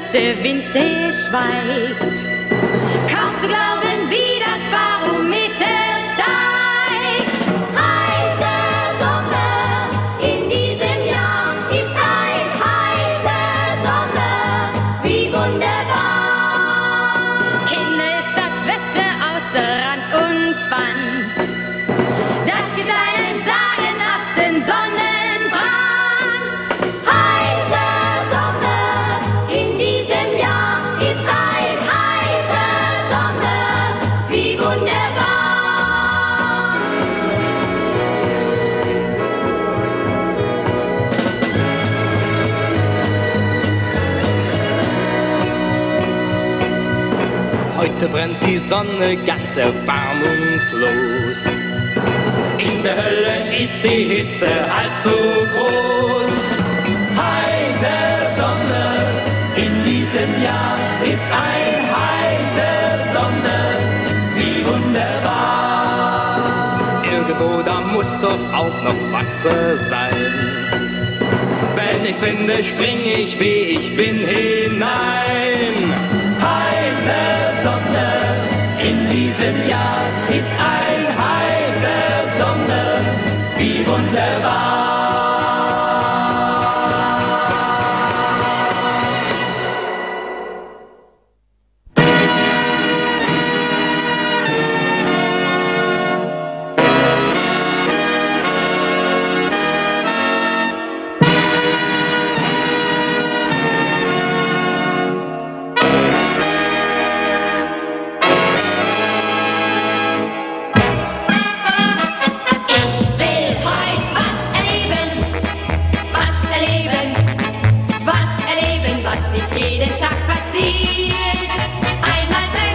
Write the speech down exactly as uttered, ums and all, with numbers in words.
der Wind, der schweigt. Kaum zu glauben, wie das Barometer steigt. Heiße Sommer in diesem Jahr ist ein heißer Sommer, wie wunderbar. Kinder, ist das Wetter außer Rand und Band. Das gibt einen sagenhaften Sonnenbrand. Heißer Sommer in diesem Jahr ist ein heißer Sommer, wie wunderbar. Heute brennt die Sonne ganz erbarmungslos. In der Hölle ist die Hitze halb so groß. Heißer Sommer in diesem Jahr ist ein heißer Sommer, wie wunderbar. Irgendwo da muss doch auch noch Wasser sein. Wenn ich's finde, spring ich, wie ich bin, hinein. Heißer Sommer in diesem Jahr ist ein heißer Sommer, wie wunderbar. Was nicht jeden Tag passiert. Einmal